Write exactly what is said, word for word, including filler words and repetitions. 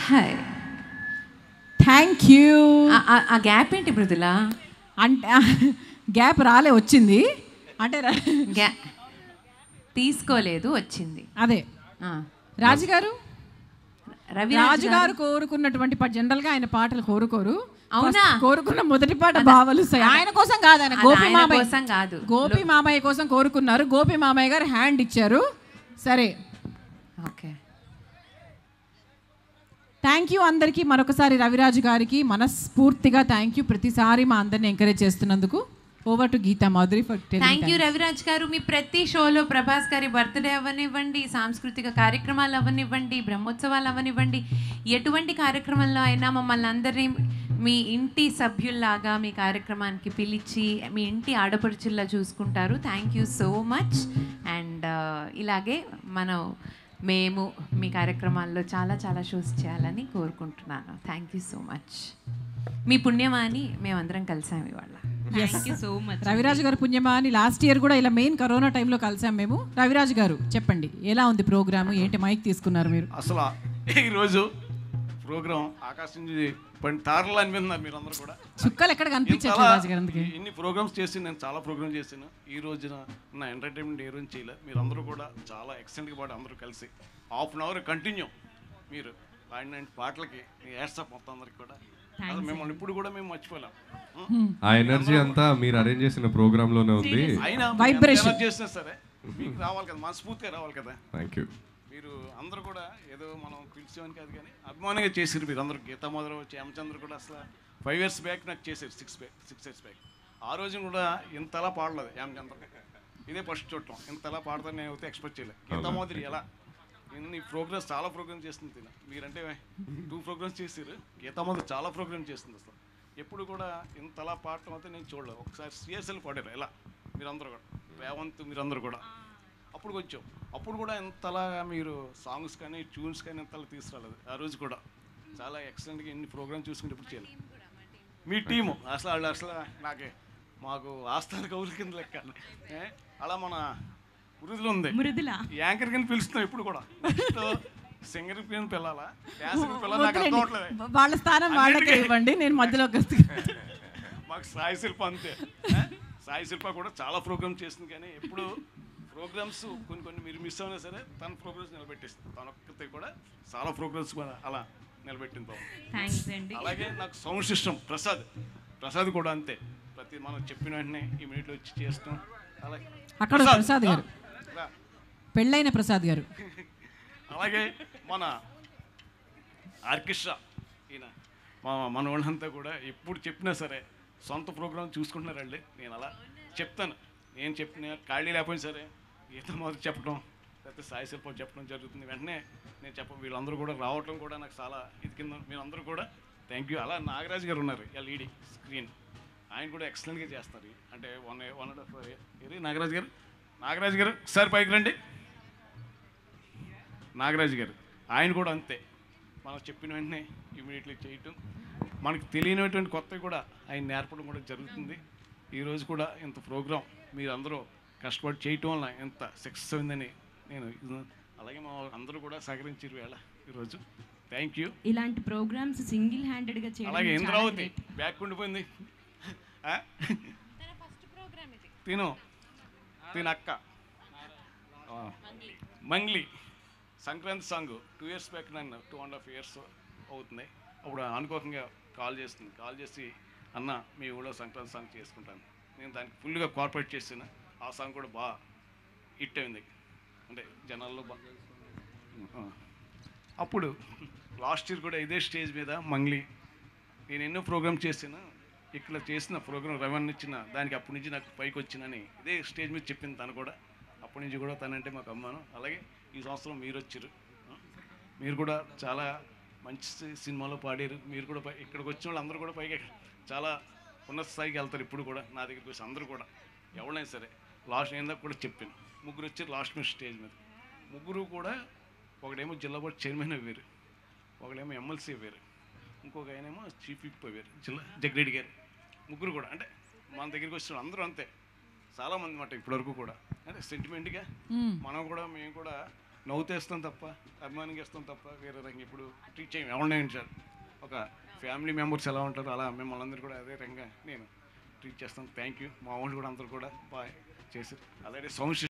Hi. Thank you. ఆ gap ఏంటి మృదుల? అంటే గ్యాప్ రాలే, వచ్చింది అంటే గ్యా తీసుకోలేదు, వచ్చింది. అదే రాజుగారు రవి రాజుగారు కోరుకున్నటువంటి జనరల్గా ఆయన పాటలు కోరుకోరు. అవునా? కోరుకున్న మొదటి పాట బావలు ఆయన కోసం కాదు, ఆయన గోపి మామయ్య కోసం కాదు, గోపి మామయ్య కోసం కోరుకున్నారు. గోపి మామయ్య గారు హ్యాండ్ ఇచ్చారు. సరే, ఓకే. థ్యాంక్ యూ అందరికీ. మరొకసారి రవిరాజు గారికి మనస్ఫూర్తిగా థ్యాంక్ యూ, ప్రతిసారి మా అందరిని ఎంకరేజ్ చేస్తున్నందుకు. Over to Geetha Madhuri for telling. Thank you Raviraj garu. మీ ప్రతి షోలో ప్రభాస్ గారి బర్త్డే అవ్వనివ్వండి, సాంస్కృతిక కార్యక్రమాలు అవ్వనివ్వండి, బ్రహ్మోత్సవాలు అవ్వనివ్వండి, ఎటువంటి కార్యక్రమంలో అయినా మమ్మల్ని అందరినీ మీ ఇంటి సభ్యుల్లాగా మీ కార్యక్రమానికి పిలిచి మీ ఇంటి ఆడపడుచుల్లా చూసుకుంటారు. Thank you so much. And ఇలాగే మనం మేము మీ కార్యక్రమాల్లో చాలా చాలా షోస్ చేయాలని కోరుకుంటున్నాను. Thank you so much. మీ పుణ్యమా అని మేమందరం కలిసాము ఇవాళ. Thank you so much. Raviraju garu పుణ్యమా అని లాస్ట్ ఇయర్ కూడా ఇలా మెయిన్ కరోనా టైంలో కలిసాం మేము. రవిరాజు గారు చెప్పండి, ఎలా ఉంది ప్రోగ్రాము, ఏంటి మైక్ తీసుకున్నారు మీరు? అసలు ఈరోజు ప్రోగ్రామ్ ఆకాశం పని తారలు అనిపిస్తున్నారు మీరు అందరూ కూడా. చుక్కలు ఎక్కడ కనిపించారు? ఇన్ని ప్రోగ్రామ్స్ చేసి నేను చాలా ప్రోగ్రామ్ చేశాను. ఈ రోజున నా ఎంటర్టైన్మెంట్ ఏ రోజు చేయలేదు. మీరు అందరూ కూడా చాలా ఎక్సలెంట్గా పాటు అందరూ కలిసి హాఫ్ అన్ అవర్ కంటిన్యూ మీరు పాడిన పాటలకి యాడ్సప్ మొత్తం అందరికి కూడా. మిమ్మల్ని ఇప్పుడు కూడా మేము మర్చిపోలేం. ఆ ఎనర్జీ అంతా మీరు అరేంజ్ చేసిన ప్రోగ్రామ్ లోనే ఉంది. అయినా చేసినా సరే మీకు రావాలి కదా, మనస్ఫూర్తిగా రావాలి కదా. Thank you. మీరు అందరూ కూడా ఏదో మనం పిలిచామని కాదు కానీ అభిమానంగా చేసారు మీరు అందరూ. గీతా మాధురి హేమచంద్ర కూడా అసలు ఫైవ్ ఇయర్స్ బ్యాక్ నాకు చేశారు, six back six years back. ఆ రోజు కూడా ఇంతలా పాడలేదు హేమచంద్ర, ఇదే ఫస్ట్ చూడటం. ఇంతలా పాడతాను నేను అయితే ఎక్స్పెక్ట్ చేయలేదు. గీతా మాధురి ఎలా ఇన్ని ప్రోగ్రామ్స్, చాలా ప్రోగ్రామ్స్ చేస్తుంది తిన. మీరంటే టూ ప్రోగ్రామ్స్ చేసారు, గీతా మాధురి చాలా ప్రోగ్రామ్ చేస్తుంది. అసలు ఎప్పుడు కూడా ఇంతలా పాడటం అయితే నేను చూడలేదు. ఒకసారి సిఎస్ఎల్ పాడారు ఎలా మీరందరూ కూడా, రేవంత్ మీరందరూ కూడా. అప్పుడు కొంచెం అప్పుడు కూడా ఇంతలాగా మీరు సాంగ్స్ కానీ ట్యూన్స్ కానీ ఇంతలా తీసుకురాలేదు. ఆ రోజు కూడా చాలా ఎక్సలెంట్గా ఇన్ని ప్రోగ్రామ్ చూసుకుంటే ఇప్పుడు చేయాలి. మీ టీము అసలు వాళ్ళు అసలు నాకే మాకు ఆస్థాన కౌలు కింద లెక్క. అలా మన మృదులు ఉంది, యాంకర్ కింద పిలుస్తున్నాం ఇప్పుడు కూడా. సింగర్ కింద పిల్లాలా, డ్యాన్సర్ పిల్లలు నాకు అర్థం అవట్లేదు. వాళ్ళ స్థానం వాళ్ళకే ఇవ్వండి, నేను మధ్యలో మాకు సాయి శిల్ప అంతే. సాయి శిల్ప కూడా చాలా ప్రోగ్రామ్ చేస్తుంది కానీ ఎప్పుడు ప్రోగ్రామ్స్ కొన్ని కొన్ని మీరు మిస్ అయినా సరే తన ప్రోగ్రామ్స్ నిలబెట్టేస్తుంది. తన ఒక్కతే కూడా చాలా ప్రోగ్రామ్స్ కూడా అలా నిలబెట్టింది. అలాగే నాకు సౌండ్ సిస్టమ్ ప్రసాద్ ప్రసాద్ కూడా అంతే. ప్రతి మనం చెప్పిన వెంటనే ఇమీడియట్లీ వచ్చి చేస్తాం. అలాగే అక్కడ ప్రసాద్ గారు, పెళ్ళైన ప్రసాద్ గారు. అలాగే మన ఆర్కెస్ట్రా ఈయన మా మన వాళ్ళంతా కూడా ఎప్పుడు చెప్పినా సరే సొంత ప్రోగ్రామ్ చూసుకుంటున్నారండి. నేను అలా చెప్తాను, నేను చెప్పిన ఖాళీ లేకపోయినా సరే గీతా మాధురి చెప్పడం లేకపోతే సాయి శిల్ప చెప్పడం జరుగుతుంది. వెంటనే నేను చెప్ప వీళ్ళందరూ కూడా రావటం కూడా నాకు చాలా ఇది కింద. మీరందరూ కూడా థ్యాంక్ యూ. అలా నాగరాజు గారు ఉన్నారు ఎల్ఈడి స్క్రీన్, ఆయన కూడా ఎక్సలెంట్గా చేస్తారు. అంటే one one and half year Nagaraju garu Nagaraju గారు సార్ పైకి రండి. నాగరాజు గారు ఆయన కూడా అంతే. మనం చెప్పిన వెంటనే ఇమీడియట్లీ చేయటం, మనకు తెలియనటువంటి కొత్తవి కూడా ఆయన నేర్పడం కూడా జరుగుతుంది. ఈరోజు కూడా ఇంత ప్రోగ్రాం మీరు అందరూ కష్టపడి చేయటం వల్ల ఎంత సక్సెస్ అయిందని నేను, అలాగే మా అందరూ కూడా సహకరించారు వేళ ఈరోజు. Thank you. ఇలాంటి ప్రోగ్రామ్స్ సింగిల్ హ్యాండెడ్గా చేయడం. అలాగే ఇంద్రావతి బ్యాక్ ఉండిపోయింది. తిను తిన అక్క Mangli Sankranti song two years back నన్ను టూ అండ్ హాఫ్ ఇయర్స్ అవుతుంది. అప్పుడు అనుకోకంగా కాల్ చేస్తుంది. కాల్ చేసి అన్న మీ ఊళ్ళో సంక్రాంతి సాంగ్ చేసుకుంటాను. నేను దానికి ఫుల్గా కోఆపరేట్ చేసాను. ఆ సాంగ్ కూడా బాగా హిట్ అయింది, అంటే జనాల్లో బాగా. అప్పుడు లాస్ట్ ఇయర్ కూడా ఇదే స్టేజ్ మీద మంగ్లీ నేను ఎన్నో ప్రోగ్రామ్ చేశాను. ఇక్కడ చేసిన ప్రోగ్రామ్ రెవెన్యూ ఇచ్చిన దానికి అప్పటి నుంచి నాకు పైకి వచ్చినని ఇదే స్టేజ్ మీద చెప్పింది తను కూడా. అప్పటి నుంచి కూడా తనంటే మాకు అమ్మాను. అలాగే ఈ సంవత్సరం మీరు వచ్చారు, మీరు కూడా చాలా మంచి సినిమాలో పాడారు. మీరు కూడా ఇక్కడికి వచ్చిన వాళ్ళు అందరూ కూడా పైకి చాలా ఉన్నత స్థాయికి వెళ్తారు. ఇప్పుడు కూడా నా దగ్గరికి వచ్చి అందరూ కూడా ఎవరైనా సరే లాస్ట్ నేను కూడా చెప్పాను. ముగ్గురు వచ్చారు లాస్ట్ మీద స్టేజ్ మీద. ముగ్గురు కూడా ఒకడేమో జిల్లా బోర్డు చైర్మన్ అయ్యారు, ఒకడేమో ఎమ్మెల్సీ అయ్యారు, ఇంకొక ఆయనేమో చీఫ్ విప్ అయ్యారు జిల్లా జగ్రెడ్డి గారు. ముగ్గురు కూడా అంటే మన దగ్గరికి వచ్చిన అందరూ అంతే చాలామంది మాట ఇప్పటివరకు కూడా. అంటే సెంటిమెంట్గా మనం కూడా మేము కూడా నవ్వుతేస్తాం తప్ప అభిమానంగా ఇస్తాం తప్ప వేరే రంగం ఇప్పుడు ట్రీట్ చేయం ఎవరినైనా సార్ ఒక ఫ్యామిలీ మెంబర్స్ ఎలా ఉంటారో అలా మిమ్మల్ని అందరూ కూడా అదే రంగా నేను ట్రీట్ చేస్తాను. Thank you. మా వాళ్ళు కూడా అందరూ కూడా బాగా చేశారు. అలాగే సౌండ్